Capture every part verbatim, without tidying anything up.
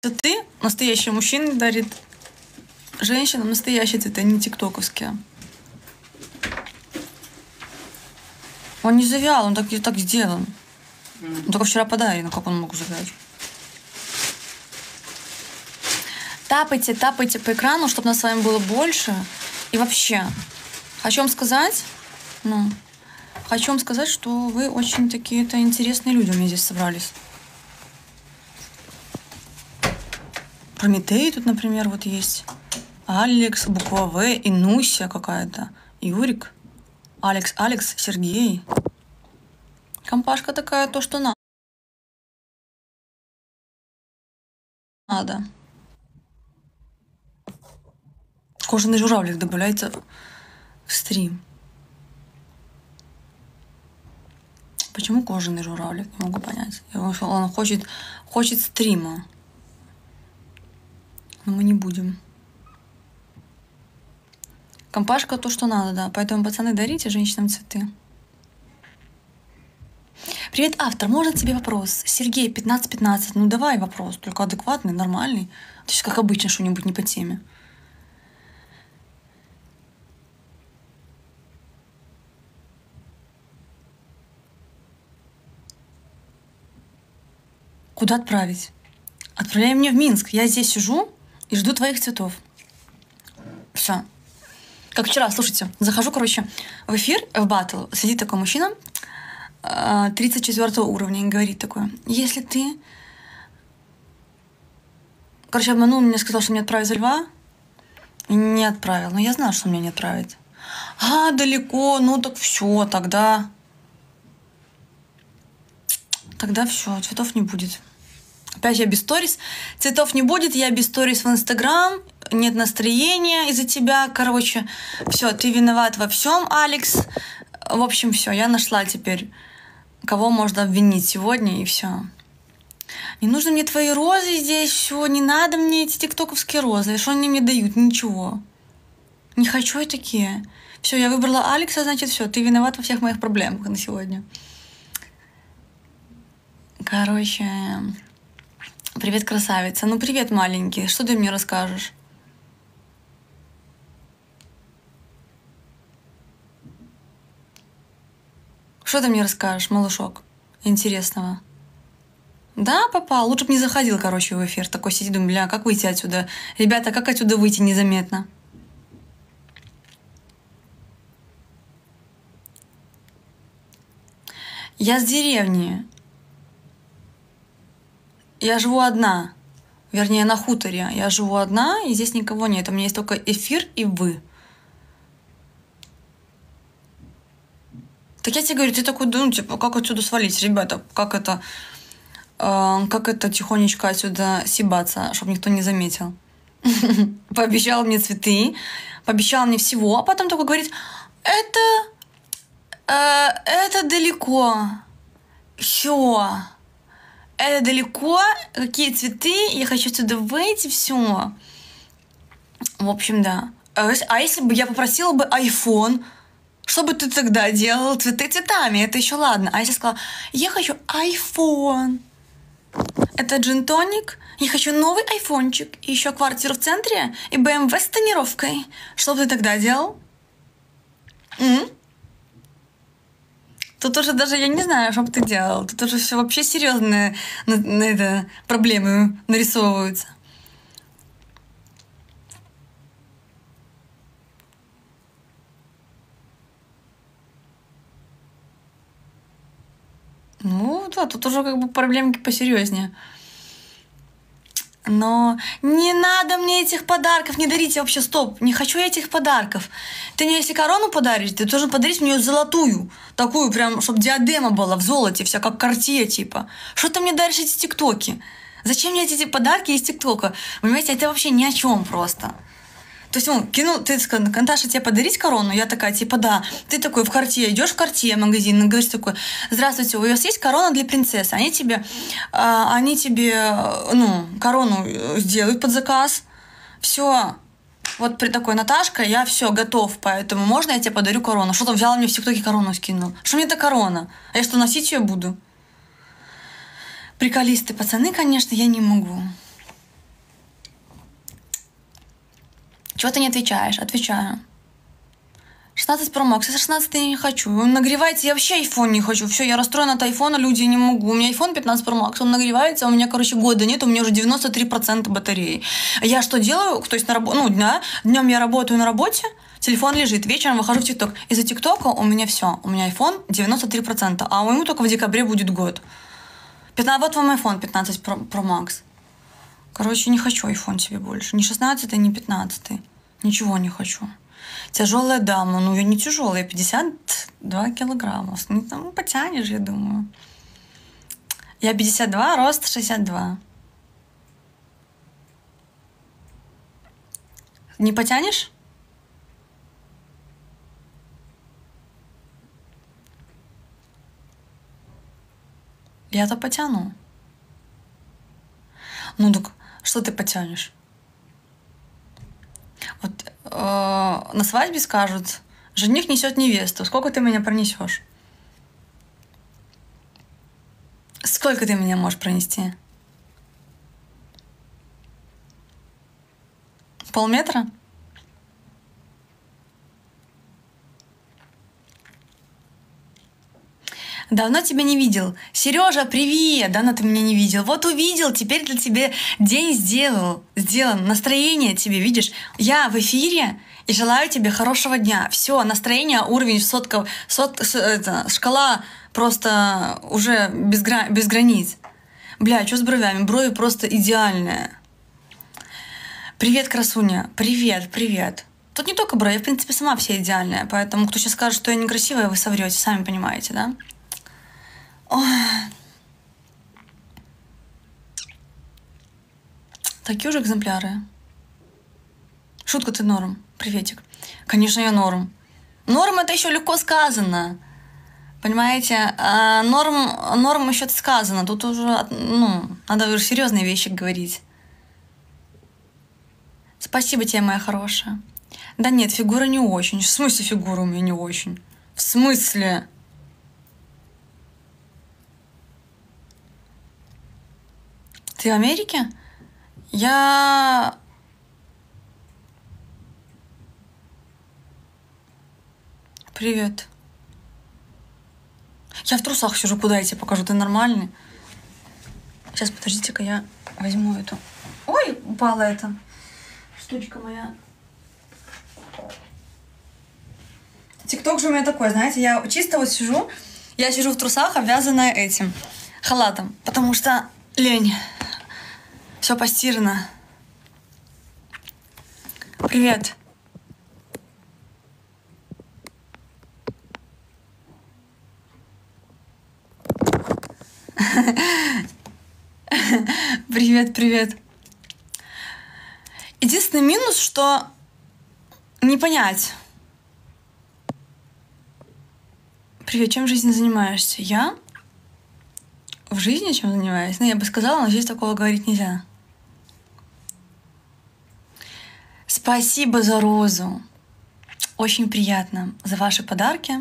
Цветы настоящий мужчина дарит женщинам настоящие цветы, не тиктоковские. Он не завял, он так, так сделан. Он только вчера подарен, как он мог завять? Тапайте, тапайте по экрану, чтобы нас с вами было больше. И вообще, хочу вам сказать, ну, хочу вам сказать, что вы очень такие-то интересные люди у меня здесь собрались. Прометей тут, например, вот есть. Алекс, буква В, и Нуся какая-то. Юрик. Алекс, Алекс, Сергей. Компашка такая, то, что надо. Надо. Кожаный журавлик добавляется в стрим. Почему кожаный журавлик? Не могу понять. Он хочет, хочет стрима. Но мы не будем. Компашка то, что надо, да. Поэтому, пацаны, дарите женщинам цветы. Привет, автор. Можно тебе вопрос? Сергей, пятнадцать пятнадцать. Ну, давай вопрос. Только адекватный, нормальный. То есть, как обычно, что-нибудь не по теме. Куда отправить? Отправляй мне в Минск. Я здесь сижу и жду твоих цветов. Все. Как вчера, слушайте, захожу, короче, в эфир, в батл, сидит такой мужчина тридцать четвёртого уровня и говорит такое: если ты... Короче, обманул меня, сказал, что мне отправить за Льва. И не отправил. Но я знала, что меня не отправит. А, далеко, ну так все, тогда... Тогда все, цветов не будет. Опять я без сторис. Цветов не будет, я без сторис в Инстаграм. Нет настроения из-за тебя. Короче, все, ты виноват во всем, Алекс. В общем, все, я нашла теперь, кого можно обвинить сегодня, и все. Не нужно мне твои розы здесь, все, не надо мне эти тиктоковские розы. Что они мне дают? Ничего. Не хочу я такие. Все, я выбрала Алекса, значит, все, ты виноват во всех моих проблемах на сегодня. Короче, привет, красавица. Ну, привет, маленький. Что ты мне расскажешь? Что ты мне расскажешь, малышок, интересного? Да, попал. Лучше бы не заходил, короче, в эфир. Такой сидит, думаю, бля, как выйти отсюда? Ребята, как отсюда выйти незаметно? Я с деревни. Я живу одна. Вернее, на хуторе. Я живу одна, и здесь никого нет. У меня есть только эфир и вы. Так я тебе говорю, ты такой, ну, типа, как отсюда свалить, ребята? Как это, э, как это тихонечко отсюда сибаться, чтобы никто не заметил? Пообещал мне цветы, пообещал мне всего, а потом такой говорит, это, э, это далеко. Все. Это далеко, какие цветы, я хочу отсюда выйти, все. В общем, да. А если бы я попросила бы айфон, что бы ты тогда делал? Цветы цветами, это еще ладно. А если я сказала, я хочу айфон, это джин-тоник, я хочу новый айфончик, и еще квартиру в центре, и бэ эм вэ с тонировкой. Что бы ты тогда делал? М? Тут уже даже я не знаю, что бы ты делал. Тут уже все вообще серьезные на, на это, проблемы нарисовываются. Ну, да, тут уже как бы проблемки посерьезнее. Но не надо мне этих подарков, не дарите вообще, стоп, не хочу я этих подарков. Ты мне если корону подаришь, ты должен подарить мне золотую, такую прям, чтобы диадема была в золоте, вся как Cartier типа. Что ты мне даришь эти тиктоки? Зачем мне эти подарки из тиктока? Понимаете, это вообще ни о чем просто. То есть, ну, кинул, ты сказал, Наташа, тебе подарить корону? Я такая, типа, да. Ты такой в Cartier, идешь в Cartier магазин, и говоришь такой, здравствуйте, у вас есть корона для принцессы? Они тебе, э, они тебе, ну, корону сделают под заказ. Все. Вот при такой, Наташка, я все, готов, поэтому можно я тебе подарю корону? Что там, взяла мне в ТикТоке корону скинул? Что мне это корона? А я что, носить ее буду? Приколисты, пацаны, конечно, я не могу. Чего ты не отвечаешь? Отвечаю. шестнадцать Pro Max. Я шестнадцать не хочу. Он нагревается. Я вообще iPhone не хочу. Все, я расстроена от айфона, люди, не могу. У меня iPhone пятнадцать Pro Max. Он нагревается, у меня, короче, года нет. У меня уже девяносто три процента батареи. Я что делаю? То есть на работу, ну, дня, днем я работаю на работе, телефон лежит, вечером выхожу в ТикТок. Из-за ТикТока у меня все. У меня iPhone девяносто три процента, а у ему только в декабре будет год. пятнадцать, вот вам iPhone пятнадцать Pro, Pro Max. Короче, не хочу iPhone себе больше. Ни шестнадцать, ни пятнадцать. Ничего не хочу. Тяжелая дама. Ну, я не тяжелая. пятьдесят два килограмма. Ну, там потянешь, я думаю. Я пятьдесят два, рост шестьдесят два. Не потянешь? Я-то потяну. Ну, так что ты потянешь? Вот э, на свадьбе скажут, жених несет невесту. Сколько ты меня пронесешь? Сколько ты меня можешь пронести? Полметра? Давно тебя не видел. Сережа, привет! Давно ты меня не видел. Вот увидел, теперь для тебя день сделал. Сделан. Настроение тебе, видишь? Я в эфире и желаю тебе хорошего дня. Все, настроение, уровень, сотка, сот, это, шкала просто уже без, гра, без границ. Бля, что с бровями? Брови просто идеальные. Привет, красуня. Привет, привет. Тут не только брови, я, в принципе, сама вся идеальная. Поэтому кто сейчас скажет, что я некрасивая, вы соврете, сами понимаете, да? Ой. Такие уже экземпляры. Шутка, ты норм. Приветик. Конечно, я норм. Норм это еще легко сказано. Понимаете? А норм, норм еще сказано. Тут уже, ну, надо уже серьезные вещи говорить. Спасибо тебе, моя хорошая. Да нет, фигура не очень. В смысле фигура у меня не очень? В смысле? Ты в Америке? Я... Привет. Я в трусах сижу, куда я тебе покажу? Ты нормальный? Сейчас, подождите-ка, я возьму эту. Ой, упала эта штучка моя. Тикток же у меня такой, знаете, я чисто вот сижу, я сижу в трусах, обвязанная этим халатом, потому что лень. Все постирано. Привет. Привет, привет. Единственный минус, что не понять. Привет, чем в жизни занимаешься? Я? В жизни чем занимаюсь? Ну, я бы сказала, но здесь такого говорить нельзя. Спасибо за розу. Очень приятно. За ваши подарки.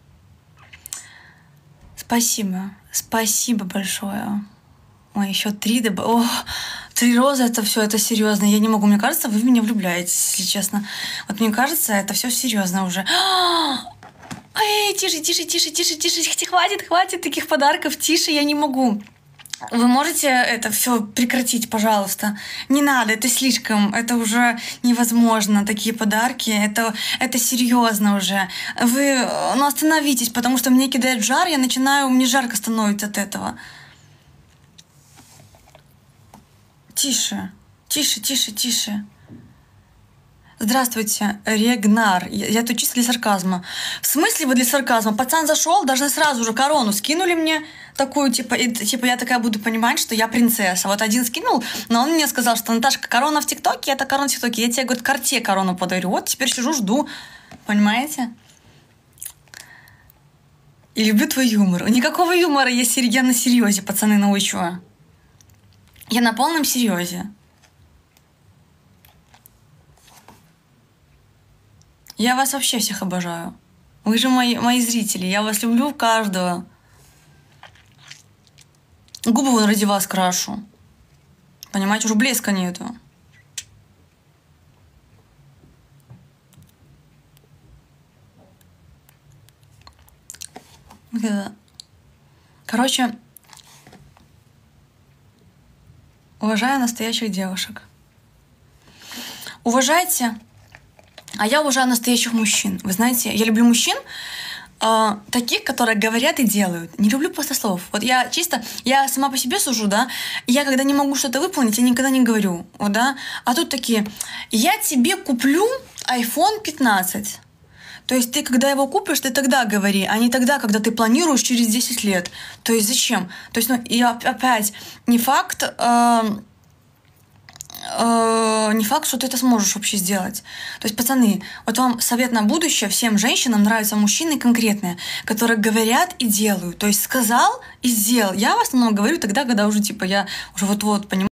Спасибо. Спасибо большое. Ой, еще три доб... О, три розы, это все, это серьезно. Я не могу. Мне кажется, вы в меня влюбляетесь, если честно. Вот мне кажется, это все серьезно уже. Эй, тише, тише, тише, тише, тише. Хватит, хватит таких подарков. Тише, я не могу. Вы можете это все прекратить, пожалуйста? Не надо, это слишком, это уже невозможно, такие подарки, это, это серьезно уже. Вы, ну, остановитесь, потому что мне кидает жар, я начинаю, мне жарко становится от этого. Тише, тише, тише, тише. Здравствуйте, Регнар. Я, я тут чисто для сарказма. В смысле вы для сарказма? Пацан зашел, должны сразу же корону скинули мне такую, типа, и, типа я такая буду понимать, что я принцесса. Вот один скинул, но он мне сказал, что Наташка, корона в ТикТоке, это корона в ТикТоке. Я тебе, говорит, Карте корону подарю. Вот теперь сижу, жду. Понимаете? И люблю твой юмор. Никакого юмора, я, сер... я на серьезе, пацаны, научу. Я на полном серьезе. Я вас вообще всех обожаю. Вы же мои, мои зрители. Я вас люблю каждого. Губы вон ради вас крашу. Понимаете, уже блеска нету. никогда. Короче, уважаю настоящих девушек. Уважайте, а я уважаю настоящих мужчин. Вы знаете, я люблю мужчин, э, таких, которые говорят и делают. Не люблю пустослов. Вот я чисто, я сама по себе сужу, да, и я когда не могу что-то выполнить, я никогда не говорю, вот, да. А тут такие, я тебе куплю айфон пятнадцать. То есть ты, когда его купишь, ты тогда говори, а не тогда, когда ты планируешь через десять лет. То есть зачем? То есть, ну, и опять, не факт... Э, э, не факт, что ты это сможешь вообще сделать. То есть, пацаны, вот вам совет на будущее. Всем женщинам нравятся мужчины конкретные, которые говорят и делают. То есть сказал и сделал. Я в основном говорю тогда, когда уже, типа, я уже вот-вот понимаю,